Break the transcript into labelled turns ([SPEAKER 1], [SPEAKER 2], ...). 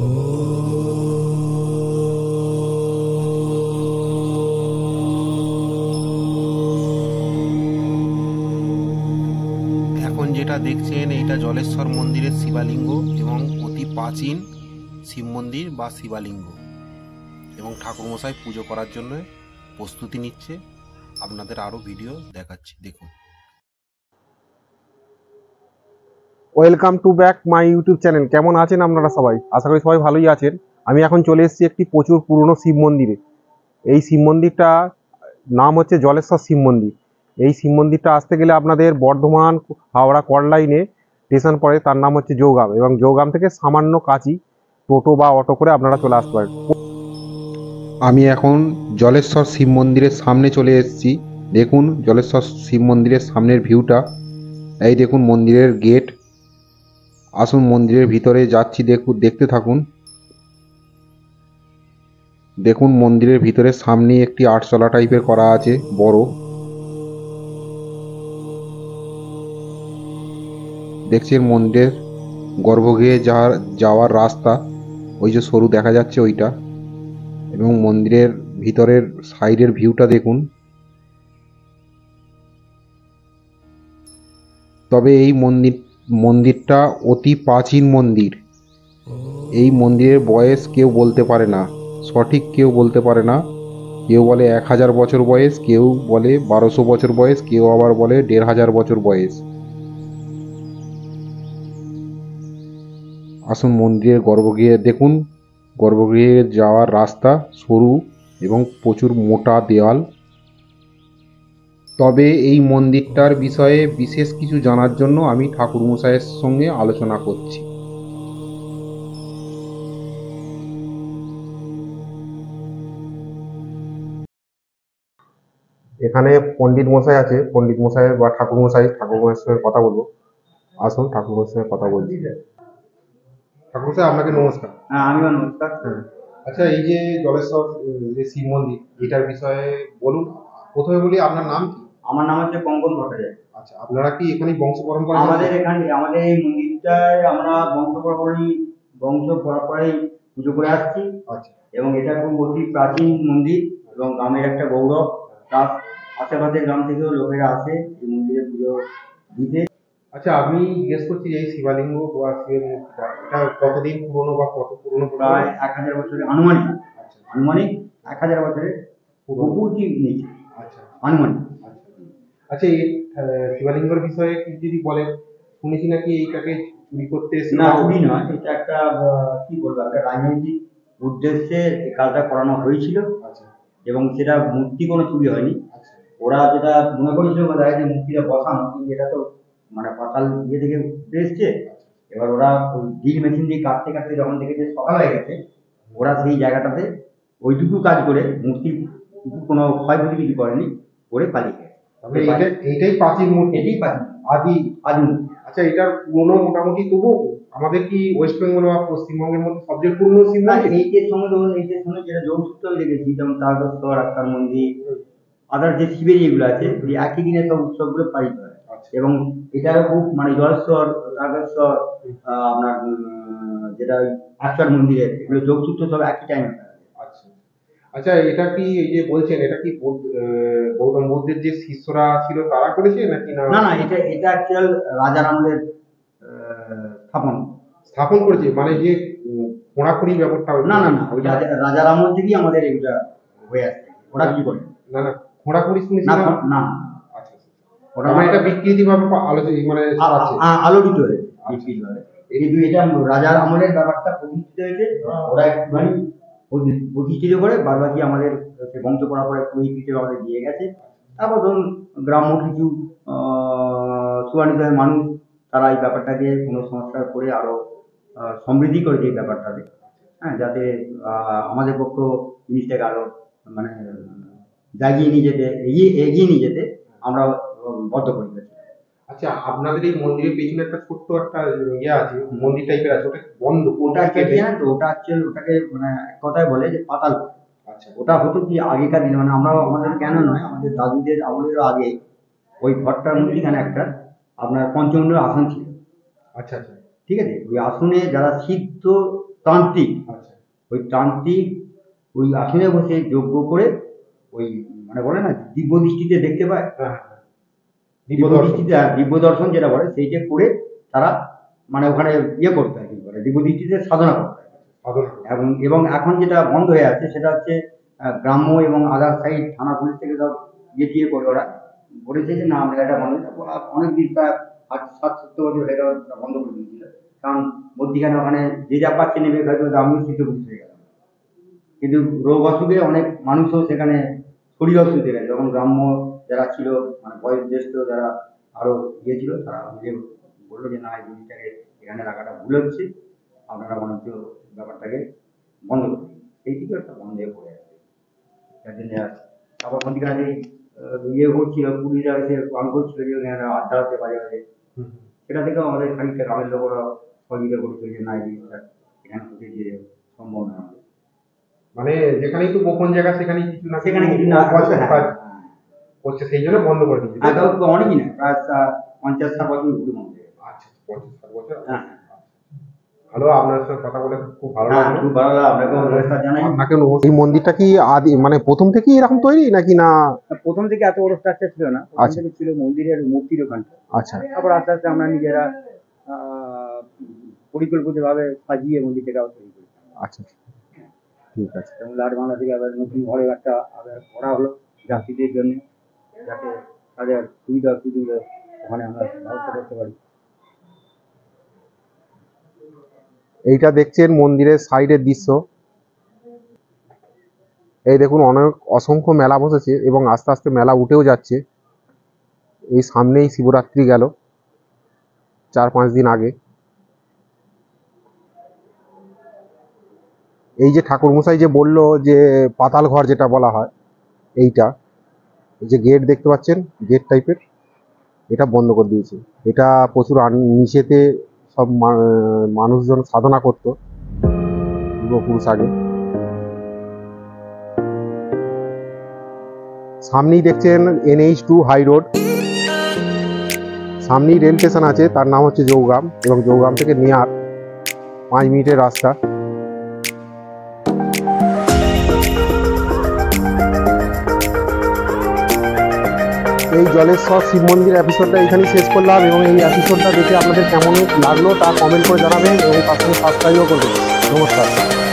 [SPEAKER 1] এখন যেটা দেখছেন এইটা জলেশ্বর মন্দিরের শিবালিঙ্গ এবং অতি প্রাচীন শিব মন্দির বা শিবালিঙ্গ, এবং ঠাকুরমশাই পুজো করার জন্য প্রস্তুতি নিচ্ছে। আপনাদের আরও ভিডিও দেখাচ্ছি, দেখুন।
[SPEAKER 2] Welcome to back my YouTube channel. কেমন আছেন আপনারা সবাই? আশা করি সবাই ভালোই আছেন। আমি এখন চলে এসেছি একটি প্রচুর পুরনো শিব মন্দিরে। এই শিব মন্দিরটা নাম হচ্ছে জলেশ্বর শিব মন্দির। এই শিব মন্দিরটা আসতে গেলে আপনাদের বর্ধমান হাওড়া কল লাইনে স্টেশন পড়ে, তার নাম হচ্ছে জৌগাম, এবং জৌগাম থেকে সামান্য কাছি টোটো বা অটো করে আপনারা চলে আসতে পারেন। আমি এখন জলেশ্বর শিব মন্দিরের সামনে চলে এসেছি। দেখুন জলেশ্বর শিব মন্দিরের সামনের ভিউটা। এই দেখুন মন্দিরের গেট। আসুন মন্দিরের ভিতরে যাচ্ছি, দেখতে থাকুন। দেখুন মন্দিরের ভিতরে সামনে একটি আটচালা টাইপের করা আছে বড়। দেখছেন মন্দিরের গর্ভগৃহে যাওয়ার রাস্তা, ওই যে সরু দেখা যাচ্ছে ওইটা, এবং মন্দিরের ভিতরের সাইডের ভিউটা দেখুন। তবে এই মন্দিরটা অতি প্রাচীন মন্দির। এই মন্দিরের বয়স কেউ বলতে পারে না, সঠিক কেউ বলতে পারে না। কেউ বলে 1000 বছর বয়স, কেউ বলে 1200 বছর বয়স, কেউ আবার বলে 1500 বছর বয়স। আসুন মন্দিরের গর্ভগৃহে দেখুন। গর্ভগৃহে যাওয়ার রাস্তা সরু এবং প্রচুর মোটা দেওয়াল। তবে এই মন্দিরটার বিষয়ে বিশেষ কিছু জানার জন্য আমি ঠাকুরমশাইয়ের সঙ্গে আলোচনা করছি। এখানে পণ্ডিত মশাই আছে, পণ্ডিত মশাই বা ঠাকুরমশাইয়ের সঙ্গে কথা বলবো। আসুন ঠাকুরমশাইয়ের সঙ্গে কথা বলছি। ঠাকুরমশাই আপনাকে নমস্কার।
[SPEAKER 3] হ্যাঁ, আমিও নমস্কার।
[SPEAKER 2] হ্যাঁ, আচ্ছা, এই যে জলেশ্বর যে শিব মন্দির, এটার বিষয়ে বলুন। প্রথমে বলি, আপনার নাম কি?
[SPEAKER 3] আমার নাম হচ্ছে কঙ্কন ভট্টাচার্য।
[SPEAKER 2] আচ্ছা, আপনারা কি এখানে বংশ পরম্পরা?
[SPEAKER 3] আমাদের এই মন্দিরটায় আমরা বংশ পরম্পরায় পুজো করে আসছি।
[SPEAKER 2] আচ্ছা,
[SPEAKER 3] এবং এটা খুব অতি প্রাচীন মন্দির এবং গ্রামের একটা গৌরব। তার আশেপাশের গ্রাম থেকেও লোকেরা আসে এই মন্দিরে পুজো দিতে।
[SPEAKER 2] আচ্ছা, আমি জিজ্ঞেস করছি যে এই শিবালিঙ্গ বা শিবের মূর্তিটা, এটা কতদিন পুরনো বা কত পুরনো?
[SPEAKER 3] প্রায় 1000 বছরের আনুমানিক। আনুমানিক 1000 বছরের পুরো নিচে।
[SPEAKER 2] আচ্ছা,
[SPEAKER 3] আনুমানিক।
[SPEAKER 2] আচ্ছা, এই শিবালিঙ্গের বিষয়ে কি যদি বলেন? শুনেছি নাকি এইটাকে চুরি করতে এসেছিল।
[SPEAKER 3] না, চুরি নয়, এটা একটা কি বলবো, একটা রাজনৈতিক উদ্দেশ্যে এই কাজটা করানো হয়েছিল।
[SPEAKER 2] আচ্ছা,
[SPEAKER 3] এবং সেটা মূর্তি কোনো চুরি হয়নি।
[SPEAKER 2] আচ্ছা,
[SPEAKER 3] ওরা যেটা মনে করেছিল বোধহয় যে মূর্তিটা বসানো, কিন্তু এটা তো মানে পাতাল ইয়ে থেকে উঠে এসছে। এবার ওরা ওই ড্রিল মেশিন দিয়ে কাটতে কাটতে যখন দেখেছে সকাল হয়ে গেছে, ওরা সেই জায়গাটাতে ওইটুকু কাজ করে মূর্তি কোনো ক্ষয়ক্ষতি কিছু করেনি, করে পালিয়ে গেছে।
[SPEAKER 2] তবে এইটাই প্রাচীন মূর্তি,
[SPEAKER 3] এটাই প্রাচীন আদি মূর্তি।
[SPEAKER 2] আচ্ছা, এটার পুরনো মোটামুটি তবু আমাদের কি ওয়েস্ট বেঙ্গল বা পশ্চিমবঙ্গের মধ্যে সবচেয়ে পুরনো শিব মন্দির?
[SPEAKER 3] এইটের সঙ্গে ধরুন, এইটের সঙ্গে যেটা যোগসূত্র আমি দেখেছি, যেমন তারকেশ্বর আত্মার মন্দির, আদার যে শিবের যেগুলো আছে, এই একই দিনে সব উৎসবগুলো পালিত হয়। এবং এটারও খুব মানে জলেশ্বর, তারকেশ্বর, আপনার যেটা আত্মার মন্দিরের, এগুলো যোগসূত্র সব একই টাইমে।
[SPEAKER 2] আচ্ছা, আচ্ছা, এটা কি এই যে বলছেন, এটা কি গৌতম বুদ্ধের যে শিষ্যরা ছিল তারা করেছে নাকি? না
[SPEAKER 3] না, এটা অ্যাকচুয়াল রাজার আমলের স্থাপন
[SPEAKER 2] করেছে, মানে যে খোঁড়াখুড়ি ব্যাপারটা?
[SPEAKER 3] না, ওই রাজার আমল থেকেই আমাদের এগুলা হয়ে আসছে। ওরা কি করে?
[SPEAKER 2] না, খোঁড়াখুড়ি শুনেছি
[SPEAKER 3] না।
[SPEAKER 2] আচ্ছা, ওটা মানে এটা বিকৃতি ভাবে মানে
[SPEAKER 3] আলোচিত হয়েছে বিকৃতি ভাবে। কিন্তু এটা রাজার আমলের ব্যাপারটা প্রতিষ্ঠিত হয়েছে। ওরা একটুখানি প্রতিষ্ঠিত করে বাদ বাকি আমাদের বংশ পরম্পরায় পুরোহিত হিসেবে আমাদের দিয়ে গেছে। তারপর ধরুন গ্রাম্য কিছু সুয়ানিত মানুষ, তারা এই ব্যাপারটাকে কোনো সংস্কার করে আরো সমৃদ্ধি করেছে এই ব্যাপারটাকে। হ্যাঁ, যাতে আমাদের পক্ষ জিনিসটাকে আরো মানে এগিয়ে নিয়ে যেতে আমরা বদ্ধপরিকর।
[SPEAKER 2] আচ্ছা, আপনাদের এই মন্দিরের পেছনে একটা ছোট্ট একটা ইয়ে আছে, মন্দির টাইপের আছে, ওটা বন্ধ?
[SPEAKER 3] ওটা ওটাকে মানে এক কথায় বলে যে পাতাল।
[SPEAKER 2] আচ্ছা,
[SPEAKER 3] ওটা হতো কি আগেকার দিনে, মানে আমরা আমাদের কেন নয়, আমাদের দাদুদের আমলেরও আগে ওই ঘরটার মধ্যেখানে একটা আপনার পঞ্চমুণ্ডের আসন ছিল।
[SPEAKER 2] আচ্ছা, আচ্ছা,
[SPEAKER 3] ঠিক আছে। ওই আসনে যারা সিদ্ধ তান্ত্রিক,
[SPEAKER 2] আচ্ছা
[SPEAKER 3] ওই তান্ত্রিক ওই আসনে বসে যজ্ঞ করে ওই মানে বলে না দিব্য দৃষ্টিতে দেখতে পায়,
[SPEAKER 2] হ্যাঁ
[SPEAKER 3] দিব্য দৃষ্টিতে দিব্য দর্শন যেটা বলে সেইটা করে তারা মানে ওখানে ইয়ে করতে হয়, কি বলে দিব্য দৃষ্টিতে সাধনা করতে হয়। এবং এখন যেটা বন্ধ হয়ে আছে সেটা হচ্ছে গ্রাম্য এবং আদার সাইড থানা পুলিশ থেকে সব ইয়ে করে ওরা বলেছে যে না আমরা এটা বন্ধ বলা অনেকদিন প্রায় 60-70 বছর হয়ে গেল বন্ধ করে দিয়েছিল, কারণ মধ্যিখানে ওখানে যে যা পাচ্ছে নেবে হয়তো আমিও শীত পুলিশ হয়ে গেলাম, কিন্তু রোগ অসুখে অনেক মানুষও সেখানে শরীর অসুখ হয়ে গেছে। যখন গ্রাম্য যারা ছিল মানে বয়োজ্যেষ্ঠ যারা আরো ইয়ে ছিল তারা মিলে বললো যে না এই জিনিসটাকে এখানে রাখাটা ভুল হচ্ছে, আপনারা মনে হচ্ছে ব্যাপারটাকে বন্ধ করে দিন। এই থেকে একটা বন্ধ হয়ে পড়ে আছে, যার জন্য আবার মধ্যিখানে ইয়ে করছিল পুলিশরা এসে পান করছিল যে আড্ডা হতে পারে, সেটা থেকেও আমাদের খানিকটা গ্রামের লোকেরা সহযোগিতা করেছিল যে না এই জিনিসটা এখানে হতে যে সম্ভব না,
[SPEAKER 2] মানে যেখানেই তো গোপন জায়গা সেখানেই কিছু না
[SPEAKER 3] সেখানে কিছু না
[SPEAKER 2] হচ্ছে, সেই জন্য বন্ধ করে দিচ্ছে।
[SPEAKER 3] অনেকই না, প্রায় 50-60 বছর ঘুরে বন্ধ হয়ে গেছে।
[SPEAKER 2] আচ্ছা 50-60 বছর।
[SPEAKER 3] হ্যাঁ
[SPEAKER 2] ভালো, আপনার সাথে কথা বলে খুব ভালো লাগলো।
[SPEAKER 3] খুব ভালো লাগলো, আপনাকেও নমস্কার জানাই।
[SPEAKER 2] আপনাকে এই মন্দিরটা কি আদি মানে প্রথম থেকেই এরকম তৈরি নাকি না?
[SPEAKER 3] প্রথম থেকে এত বড় স্ট্রাকচার ছিল না, প্রথম থেকে ছিল মন্দিরের মূর্তির ওখানটা।
[SPEAKER 2] আচ্ছা,
[SPEAKER 3] তারপর আস্তে আস্তে আমরা নিজেরা পরিকল্পিতভাবে সাজিয়ে মন্দিরটাকে আবার তৈরি করি।
[SPEAKER 2] আচ্ছা ঠিক আছে।
[SPEAKER 3] যেমন লাট বাংলা থেকে আবার নতুন ঘরে একটা আবার করা হলো যাত্রীদের জন্য, যাতে তাদের সুবিধা সুযোগ ওখানে আমরা ব্যবস্থা করতে পারি।
[SPEAKER 2] এইটা দেখছেন মন্দিরের সাইডের দৃশ্য। এই দেখুন অনেক অসংখ্য মেলা বসেছে এবং আস্তে আস্তে মেলা উঠেও যাচ্ছে। এই সামনেই শিবরাত্রি গেল 4-5 দিন আগে। এই যে ঠাকুরমশাই যে বলল যে পাতাল ঘর যেটা বলা হয়, এইটা এই যে গেট দেখতে পাচ্ছেন গেট টাইপের, এটা বন্ধ করে দিয়েছে। এটা প্রচুর নিচেতে সব মানুষজন সাধনা করতো পূর্বপুরুষ আগে। সামনেই দেখছেন NH2 হাই রোড, সামনেই রেল স্টেশন আছে, তার নাম হচ্ছে জৌগ্রাম, এবং জৌগ্রাম থেকে নিয়ার 5 মিনিটের রাস্তা। এই জলেশ্বর শিব মন্দির এপিসোডটা এখানেই শেষ করলাম, এবং এই এপিসোডটা দেখে আপনাদের কেমন লাগলো তা কমেন্ট করে জানাবেন এবং তার সঙ্গে সাবস্ক্রাইবও করবেন। নমস্কার।